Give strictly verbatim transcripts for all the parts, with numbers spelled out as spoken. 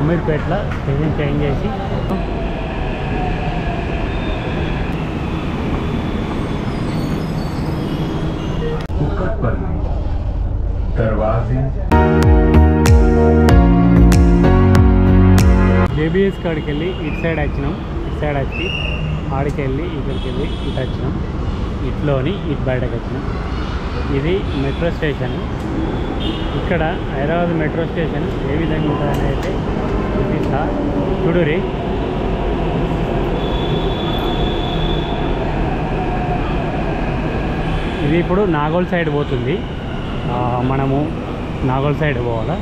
అమీర్పేటలో station change చేసి दरवाजे జేబీఎస్ కాడికి వెళ్ళి ఇటు సైడ్ వచ్చినాం. ఇటు సైడ్ వచ్చి ఆడికి వెళ్ళి ఇక్కడికి వెళ్ళి ఇటు వచ్చినాం. ఇట్లోని ఇటు బయటకు వచ్చినాం. ఇది మెట్రో స్టేషన్. ఇక్కడ హైదరాబాద్ మెట్రో స్టేషన్ ఏ విధంగా ఉంటుందని అయితే చూపిస్తా చూడురి. ఇది ఇప్పుడు నాగోల్ సైడ్ పోతుంది. మనము నాగోల్ సైడ్ పోవాలా.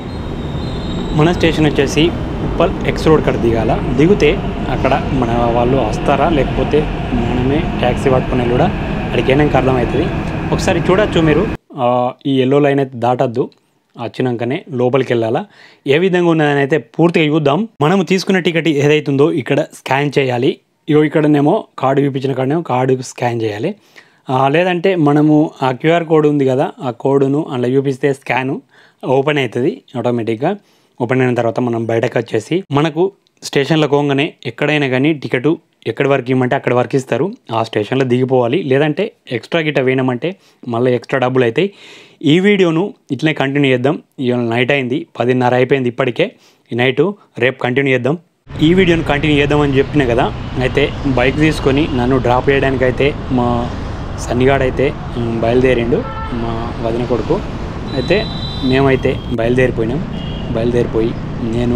మన స్టేషన్ వచ్చేసి ఉప్పల్ ఎక్స్ రోడ్ కాడ దిగాల. దిగితే అక్కడ మన వాళ్ళు వస్తారా లేకపోతే మనమే ట్యాక్సీ పట్టుకునే కూడా అడిగినాక అర్థమవుతుంది. ఒకసారి చూడొచ్చు మీరు. ఈ ఎల్లో లైన్ అయితే దాటద్దు, వచ్చినాకనే లోపలికి వెళ్ళాలా. ఏ విధంగా ఉన్నదని అయితే పూర్తిగా చూద్దాం. మనము తీసుకున్న టికెట్ ఏదైతుందో ఇక్కడ స్కాన్ చేయాలి. ఇగో ఇక్కడనేమో కార్డు చూపించిన కాడనేమో కార్డు స్కాన్ చేయాలి. లేదంటే మనము ఆ క్యూఆర్ కోడ్ ఉంది కదా, ఆ కోడ్ను అలా చూపిస్తే స్కాను ఓపెన్ అవుతుంది ఆటోమేటిక్గా. ఓపెన్ అయిన తర్వాత మనం బయటకు వచ్చేసి మనకు స్టేషన్లో పోగానే ఎక్కడైనా కానీ టికెట్ ఎక్కడి వరకు ఇవ్వమంటే అక్కడి వరకు ఇస్తారు. ఆ స్టేషన్లో దిగిపోవాలి. లేదంటే ఎక్స్ట్రా గిట్ట వేయమంటే మళ్ళీ ఎక్స్ట్రా డబ్బులు అవుతాయి. ఈ వీడియోను ఇట్లనే కంటిన్యూ చేద్దాం. ఇవాళ నైట్ అయింది, పదిన్నర అయిపోయింది ఇప్పటికే. ఈ నైటు రేపు కంటిన్యూ చేద్దాం. ఈ వీడియోను కంటిన్యూ చేద్దామని చెప్పిన కదా. అయితే బైక్ తీసుకొని నన్ను డ్రాప్ చేయడానికి అయితే మా సన్నిగాడు అయితే బయలుదేరిండు, మా వదిన కొడుకు. అయితే మేమైతే బయలుదేరిపోయినాం. బయలుదేరిపోయి నేను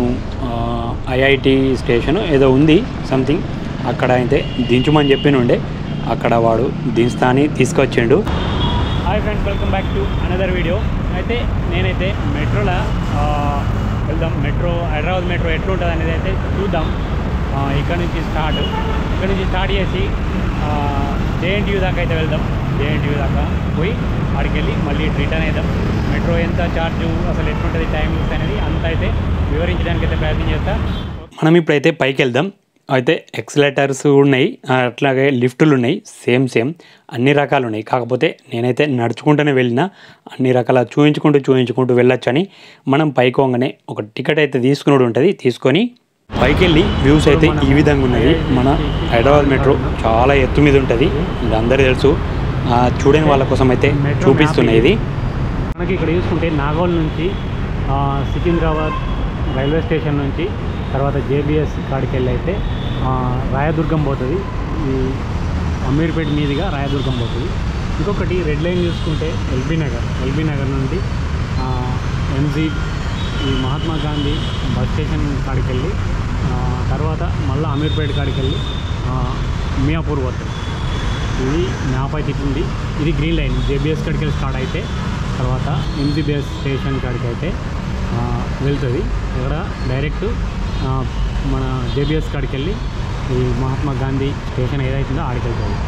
ఐఐటి స్టేషన్ ఏదో ఉంది సంథింగ్, అక్కడ అయితే దించుమని చెప్పినుండే. అక్కడ వాడు దించుతా అని తీసుకొచ్చిండు. Hi friends, welcome back to another video. అయితే నేనైతే మెట్రోలో వెళ్దాం. మెట్రో హైదరాబాద్ మెట్రో ఎట్లుంటుంది అనేది అయితే చూద్దాం. ఇక్కడ నుంచి స్టార్ట్ ఇక్కడ నుంచి స్టార్ట్ చేసి జేఎన్టీయూ దాకా అయితే వెళ్దాం. జేఎన్టీయూ దాకా పోయి అక్కడికి వెళ్ళి మళ్ళీ రిటర్న్ అవుదాం. మెట్రో ఎంత ఛార్జు, అసలు ఎట్లుంటుంది టైమింగ్స్ అనేది అంతా అయితే వివరించడానికి అయితే ప్రయత్నం చేస్తా. మనం ఇప్పుడైతే పైకి వెళ్దాం. అయితే ఎక్సలేటర్స్ ఉన్నాయి, అట్లాగే లిఫ్టులు ఉన్నాయి. సేమ్ సేమ్ అన్ని రకాలు ఉన్నాయి. కాకపోతే నేనైతే నడుచుకుంటూనే వెళ్ళిన, అన్ని రకాల చూయించుకుంటూ చూయించుకుంటూ వెళ్ళొచ్చని. మనం పైకి పోగానే ఒక టికెట్ అయితే తీసుకుని ఉంటుంది. తీసుకొని పైకి వెళ్ళి వ్యూస్ అయితే ఈ విధంగా ఉన్నది. మన హైదరాబాద్ మెట్రో చాలా ఎత్తు మీద ఉంటుంది, ఇది అందరూ తెలుసు. చూడని వాళ్ళ కోసం అయితే చూపిస్తున్నాయి. ఇది మనకి ఇక్కడ చూసుకుంటే నాగోల్ నుంచి సికింద్రాబాద్ రైల్వే స్టేషన్ నుంచి తర్వాత జేబీఎస్ కాడికి వెళ్ళి అయితే రాయదుర్గం పోతుంది. ఈ అమీర్పేట మీదుగా రాయదుర్గం పోతుంది. ఇంకొకటి రెడ్ లైన్ చూసుకుంటే ఎల్బీ నగర్ ఎల్బీ నగర్ నుండి ఎంజీ ఈ మహాత్మా గాంధీ బస్ స్టేషన్ కాడికి వెళ్ళి తర్వాత మళ్ళీ అమీర్పేట కాడికి వెళ్ళి మియాపూర్ పోతుంది. ఇది మ్యాప్ అయితే ఉంది. ఇది గ్రీన్ లైన్ జేబీఎస్ కాడికి వెళ్ళి స్టార్ట్ అయితే తర్వాత ఎంజీబీఎస్ స్టేషన్ కాడికి అయితే వెళ్తుంది. ఇక్కడ డైరెక్ట్ మన జేబీఎస్ కాడికి వెళ్ళి ఈ మహాత్మా గాంధీ స్టేషన్ ఏదైతుందో ఆడికి వెళ్తుంది.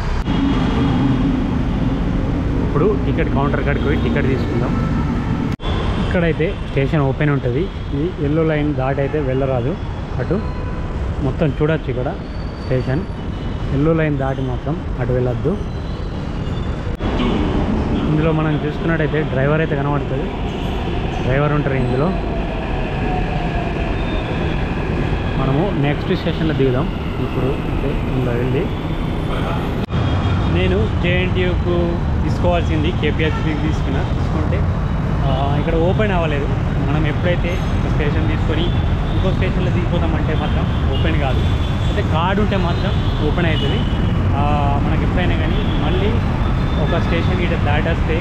ఇప్పుడు టికెట్ కౌంటర్ కాడికి పోయి టికెట్ తీసుకుందాం. ఇక్కడైతే స్టేషన్ ఓపెన్ ఉంటుంది. ఈ ఎల్లో లైన్ దాటి అయితే వెళ్ళరాదు. అటు మొత్తం చూడొచ్చు. ఇక్కడ స్టేషన్ ఎల్లో లైన్ దాటి మాత్రం అటు వెళ్ళొద్దు. ఇందులో మనం చూసుకున్నట్టయితే డ్రైవర్ అయితే కనబడుతుంది. డ్రైవర్ ఉంటారు ఇందులో. మనము నెక్స్ట్ స్టేషన్లో దిగుదాం. ఇప్పుడు ఇందులో వెళ్ళి నేను జేఎన్టీయూకు తీసుకోవాల్సింది కేపీహెచ్బీకి తీసుకున్నా. తీసుకుంటే ఇక్కడ ఓపెన్ అవ్వలేదు. మనం ఎప్పుడైతే ఒక స్టేషన్ తీసుకొని ఇంకో స్టేషన్లో దిగిపోతామంటే మాత్రం ఓపెన్ కాదు. అయితే కార్డు ఉంటే మాత్రం ఓపెన్ అవుతుంది. మనకి ఎప్పుడైనా కానీ మళ్ళీ ఒక స్టేషన్ ఇటు దాటేస్తే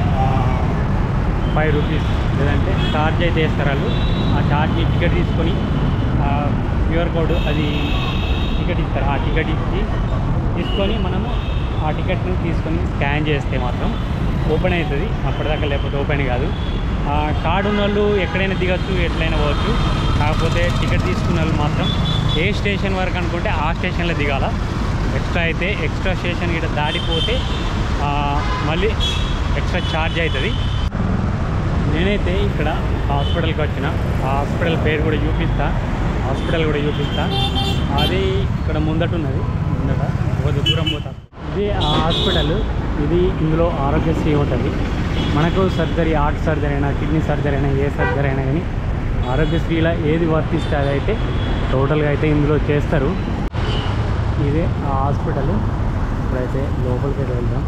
ఫైవ్ రూపీస్ లేదంటే ఛార్జ్ అయితే వేస్తారు వాళ్ళు. ఆ ఛార్జ్ టికెట్ తీసుకొని క్యూఆర్ కోడ్ అది టికెట్ ఇస్తారు. ఆ టికెట్ ఇచ్చి తీసుకొని మనము ఆ టికెట్ని తీసుకొని స్కాన్ చేస్తే మాత్రం ఓపెన్ అవుతుంది. అప్పటిదాకా లేకపోతే ఓపెన్ కాదు. కార్డు ఉన్న వాళ్ళు ఎక్కడైనా దిగచ్చు, ఎట్లయినా పోవచ్చు. కాకపోతే టికెట్ తీసుకున్న వాళ్ళు మాత్రం ఏ స్టేషన్ వరకు అనుకుంటే ఆ స్టేషన్లో దిగాల. ఎక్స్ట్రా అయితే ఎక్స్ట్రా స్టేషన్ ఇక్కడ దాటిపోతే మళ్ళీ ఎక్స్ట్రా ఛార్జ్ అవుతుంది. నేనైతే ఇక్కడ హాస్పిటల్కి వచ్చిన. ఆ హాస్పిటల్ పేరు కూడా చూపిస్తా, హాస్పిటల్ కూడా చూపిస్తా. అది ఇక్కడ ముందట ఉన్నది. ముందట ఒక దూరం పోతా. ఇది ఆ హాస్పిటల్. ఇది ఇందులో ఆరోగ్యశ్రీ ఉంటుంది. మనకు సర్జరీ, హార్ట్ సర్జరీ అయినా కిడ్నీ సర్జరీ అయినా ఏ సర్జరీ అయినా కానీ ఆరోగ్యశ్రీలో ఏది వర్తిస్తే అదైతే టోటల్గా అయితే ఇందులో చేస్తారు. ఇదే ఆ హాస్పిటల్. ఇప్పుడైతే లోపలికి అయితే వెళ్దాం.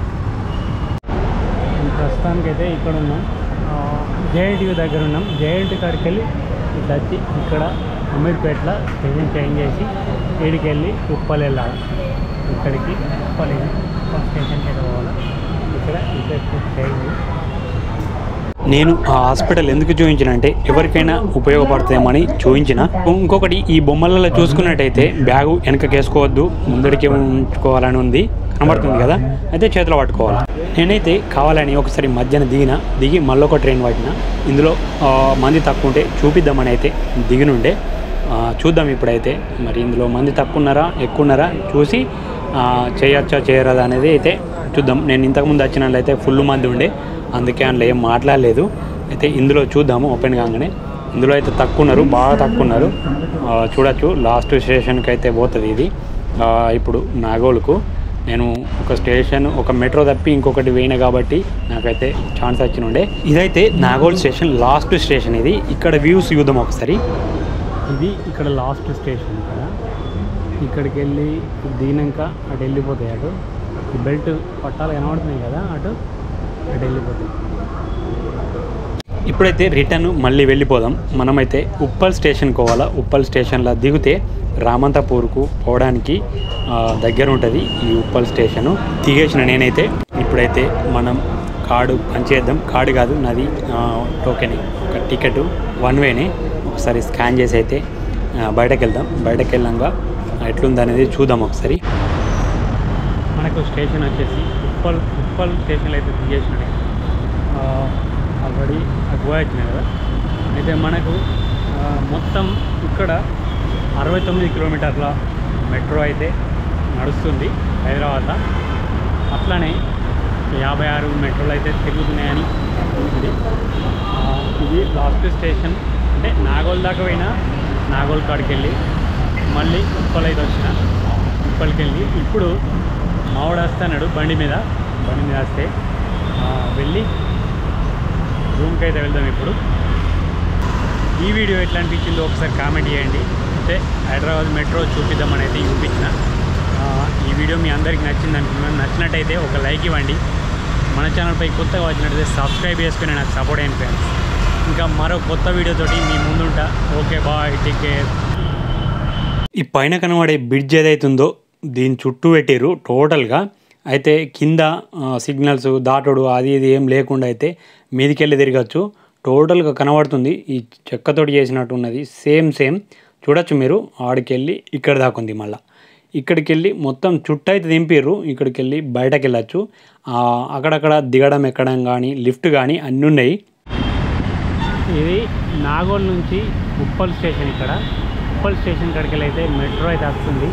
ప్రస్తుతానికైతే ఇక్కడ ఉన్నాం, జేఎన్టీయూ దగ్గర ఉన్నాం. జేఎన్టీ కాడికి వెళ్ళి ఇట్లా వచ్చి ఇక్కడ అమీర్పేటలో స్టేషన్ చేంజ్ చేసి ఇక్కడికి వెళ్ళి ఉప్పల్ వెళ్ళాలి. ఇక్కడికి ఉప్పల్ ఉప్పల్ స్టేషన్కి అయితే పోవాలి. ఇక్కడ ఇక్కడ చేంజ్. నేను ఆ హాస్పిటల్ ఎందుకు చూపించిన అంటే ఎవరికైనా ఉపయోగపడుతుందేమని చూపించిన. ఇంకొకటి ఈ బొమ్మలలో చూసుకున్నట్టయితే బ్యాగు వెనకకేసుకోవద్దు, ముందడికి ఉంచుకోవాలని ఉంది, కనబడుతుంది కదా, అయితే చేతిలో పట్టుకోవాలి. నేనైతే కావాలని ఒకసారి మధ్యాహ్నం దిగిన, దిగి మళ్ళీ ఒక ట్రైన్ పట్టిన. ఇందులో మంది తక్కువ ఉంటే చూపిద్దామని అయితే దిగినుండే. చూద్దాం ఇప్పుడైతే మరి ఇందులో మంది తక్కువ ఉన్నారా ఎక్కువ ఉన్నారా చూసి చేయొచ్చా చేయరాదా అనేది అయితే చూద్దాం. నేను ఇంతకుముందు వచ్చినట్లయితే ఫుల్ మంది ఉండే, అందుకే అందులో ఏం మాట్లాడలేదు. అయితే ఇందులో చూద్దాము ఓపెన్ కాగానే. ఇందులో అయితే తక్కువ ఉన్నారు, బాగా తక్కువ ఉన్నారు. చూడొచ్చు లాస్ట్ స్టేషన్కి అయితే పోతుంది ఇది. ఇప్పుడు నాగోల్కు నేను ఒక స్టేషన్ ఒక మెట్రో తప్పి ఇంకొకటి పోయినా కాబట్టి నాకైతే ఛాన్స్ వచ్చినుండే. ఇదైతే నాగోల్ స్టేషన్ లాస్ట్ స్టేషన్. ఇది ఇక్కడ వ్యూస్ చూద్దాం ఒకసారి. ఇది ఇక్కడ లాస్ట్ స్టేషన్. ఇక్కడ ఇక్కడికి వెళ్ళి దిగినాక అటు వెళ్ళిపోతాయి. అటు ఈ బెల్ట్ పట్టాలు కనబడుతున్నాయి కదా, అటు అటు వెళ్ళిపోతాయి. ఇప్పుడైతే రిటర్న్ మళ్ళీ వెళ్ళిపోదాం. మనమైతే ఉప్పల్ స్టేషన్కి పోవాలా. ఉప్పల్ స్టేషన్లో దిగితే రామంతపూర్కు పోవడానికి దగ్గర ఉంటుంది ఈ ఉప్పల్ స్టేషను. దిగేసిన నేనైతే ఇప్పుడైతే మనం కార్డు పనిచేద్దాం. కార్డు కాదు నాది టోకెన్, ఒక టికెట్ వన్ వేనే. ఒకసారి స్కాన్ చేసి అయితే బయటకు వెళ్దాం. బయటకు వెళ్ళాక ఎట్లుందనేది చూద్దాం ఒకసారి. మనకు స్టేషన్ వచ్చేసి ఉప్పల్ ఉప్పల్ స్టేషన్లో అయితే దిగేసిన ఆల్రెడీ గోవా వచ్చినాయి కదా. అయితే మనకు మొత్తం ఇక్కడ అరవై తొమ్మిది కిలోమీటర్ల మెట్రో అయితే నడుస్తుంది హైదరాబాద్లో. అట్లానే యాభై ఆరు మెట్రోలు అయితే తిరుగుతున్నాయని ఉంది. ఇది లాస్ట్ స్టేషన్. అంటే నాగోల్ దాకా పోయినా నాగోల్ కాడికి వెళ్ళి మళ్ళీ ఉప్పల్ అయితే వచ్చిన. ఉప్పల్కి వెళ్ళి ఇప్పుడు మావాడు వస్తున్నాడు బండి మీద. బండి మీద వస్తే వెళ్ళి రూమ్కి అయితే వెళ్దాం. ఇప్పుడు ఈ వీడియో ఎట్లా అనిపించిందో ఒకసారి కామెంట్ చేయండి. అయితే హైదరాబాద్ మెట్రో చూపిద్దామని అయితే చూపించిన. ఈ వీడియో మీ అందరికీ నచ్చింది అనుకున్నాను. నచ్చినట్టయితే ఒక లైక్ ఇవ్వండి. మన ఛానల్పై కొత్తగా వచ్చినట్టయితే సబ్స్క్రైబ్ చేసుకుని నాకు సపోర్ట్ అయిన ఫ్రెండ్స్. ఇంకా మరో కొత్త వీడియోతోటి మీ ముందుంటా. Okay bye, take care. ఈ పైన కనబడే బ్రిడ్జ్ ఏదైతుందో దీని చుట్టూ పెట్టారు టోటల్గా. అయితే కింద సిగ్నల్స్ దాటుడు అది ఇది ఏం లేకుండా అయితే మీదికెళ్ళి తిరగచ్చు. టోటల్గా కనబడుతుంది. ఈ చెక్కతోటి చేసినట్టు ఉన్నది సేమ్ సేమ్. చూడొచ్చు మీరు. ఆడికి వెళ్ళి ఇక్కడ దాకా ఉంది. మళ్ళీ ఇక్కడికి వెళ్ళి మొత్తం చుట్టూ అయితే దింపారు. ఇక్కడికి వెళ్ళి బయటకు వెళ్ళచ్చు. అక్కడక్కడ దిగడం ఎక్కడం కానీ లిఫ్ట్ కానీ అన్నీ ఉన్నాయి. ఇది నాగోల్ నుంచి ఉప్పల్ స్టేషన్. ఇక్కడ ఉప్పల్ స్టేషన్ కాడికి వెళ్ళి అయితే మెట్రో అయితే వస్తుంది.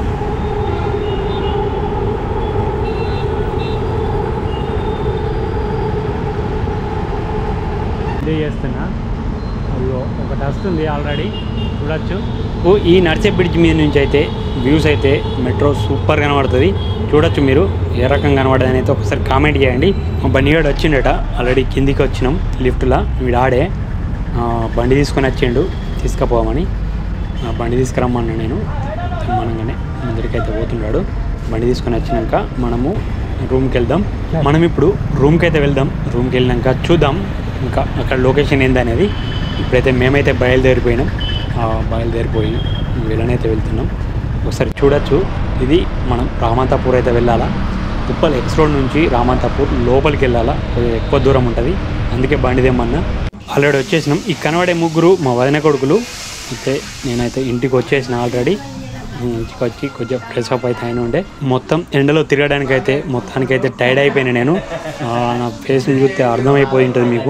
ఇదే చేస్తున్నా. అయ్యో ఒకటి వస్తుంది ఆల్రెడీ, చూడొచ్చు. ఈ నర్సే బ్రిడ్జ్ మీద నుంచి అయితే వ్యూస్ అయితే మెట్రో సూపర్ కనబడుతుంది. చూడొచ్చు మీరు ఏ రకంగా కనబడదని అయితే ఒకసారి కామెంట్ చేయండి. మా బండిగాడు వచ్చిండట ఆల్రెడీ. కిందికి వచ్చినాం లిఫ్ట్లో. వీడు ఆడే బండి తీసుకొని వచ్చిండు తీసుకుపోమని. బండి తీసుకురమ్మన్నా నేను. తెమ్మనగానే ముందరికైతే పోతున్నాడు. బండి తీసుకొని వచ్చినాక మనము రూమ్కి వెళ్దాం. మనం ఇప్పుడు రూమ్కి అయితే వెళ్దాం. రూమ్కి వెళ్ళినాక చూద్దాం ఇంకా అక్కడ లొకేషన్ ఏందనేది. ఇప్పుడైతే మేమైతే బయలుదేరిపోయినాం. బయలుదేరిపోయి వీళ్ళనైతే వెళ్తున్నాం. ఒకసారి చూడొచ్చు. ఇది మనం రామంతపూర్ అయితే వెళ్ళాలా. ఉప్పల్ ఎక్స్ రోడ్ నుంచి రామంతపూర్ లోపలికి వెళ్ళాలా. ఎక్కువ దూరం ఉంటుంది, అందుకే బండిదేమన్నా. ఆల్రెడీ వచ్చేసినాం. ఈ కనబడే ముగ్గురు మా వదిన కొడుకులు. అయితే నేనైతే ఇంటికి వచ్చేసిన ఆల్రెడీ. ఇంటికి వచ్చి కొంచెం ఫ్రెష్ అప్ అయితే అయిన ఉండే. మొత్తం ఎండలో తిరగడానికైతే మొత్తానికైతే టైర్డ్ అయిపోయినా నేను. నా ఫేస్ని చూస్తే అర్థమైపోయి ఉంటుంది మీకు.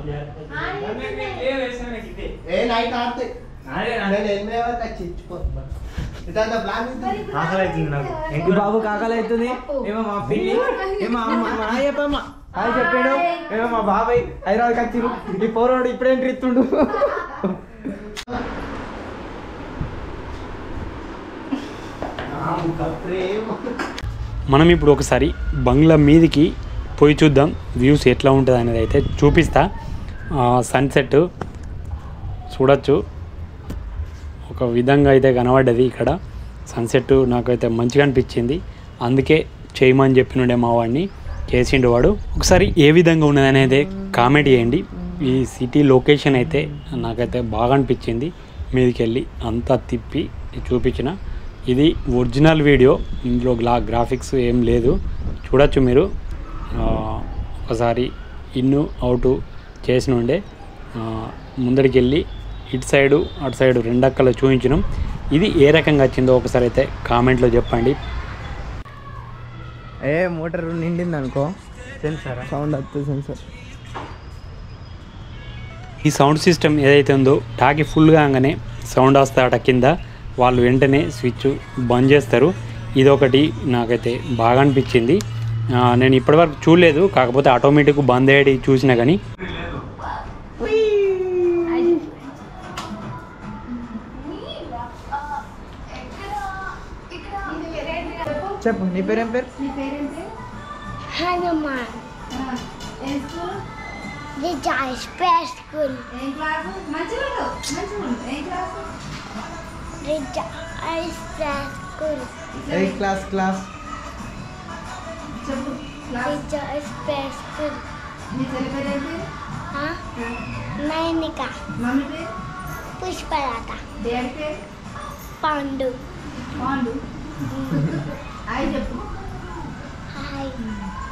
బాబు కాకలు అవుతుంది ఏమో మా పిల్లి ఏమో చెప్పమ్మా హాయ్ చెప్పాడు. ఏమో మా బాబాయ్ హైదరాబాద్కి వచ్చిరు. ఈ పోరాడు ఇప్పుడే ఎంట్రీ ఇస్తుండు. మనం ఇప్పుడు ఒకసారి బంగ్లా మీదికి పోయి చూద్దాం వ్యూస్ ఎట్లా ఉంటుంది అనేది అయితే చూపిస్తా. సన్సెట్ చూడొచ్చు ఒక విధంగా అయితే కనబడ్డది ఇక్కడ సన్సెట్ నాకైతే మంచిగా అనిపించింది. అందుకే చేయమని చెప్పినుండే మా వాడిని, చేసిండు వాడు. ఒకసారి ఏ విధంగా ఉన్నది అనేది కామెంట్ చేయండి. ఈ సిటీ లొకేషన్ అయితే నాకైతే బాగా అనిపించింది. మీదకి వెళ్ళి అంతా తిప్పి చూపించిన. ఇది ఒరిజినల్ వీడియో, ఇందులో గ్లా గ్రాఫిక్స్ ఏం లేదు. చూడొచ్చు మీరు. ఒకసారి ఇన్ను అవుటు చేసిన ఉండే ముందరికి వెళ్ళి ఇటు సైడు అటు సైడు రెండక్కలు చూపించినాం. ఇది ఏ రకంగా వచ్చిందో ఒకసారి అయితే కామెంట్లో చెప్పండి. ఏ మోటార్ నిండింది అనుకో సెన్సార్ సౌండ్ వస్తుంది. సెన్సార్ ఈ సౌండ్ సిస్టమ్ ఏదైతే ఉందో టాకి ఫుల్ కాగానే సౌండ్ వస్తాట కింద, వాళ్ళు వెంటనే స్విచ్ బంద్ చేస్తారు. ఇదొకటి నాకైతే బాగా అనిపించింది. నేను ఇప్పటివరకు చూడలేదు, కాకపోతే ఆటోమేటిక్ బంద్ అయ్యేది చూసినా కానీ. చెప్పు నీ పేరేం పేరు? హనుమాన్ రిజాయ్ స్పేస్ స్కూల్ రిజాయ్ స్పేస్ స్కూల్ ఏ క్లాస్ క్లాస్ రిజాయ్ space school Nainika Pushpalatha Pandu hi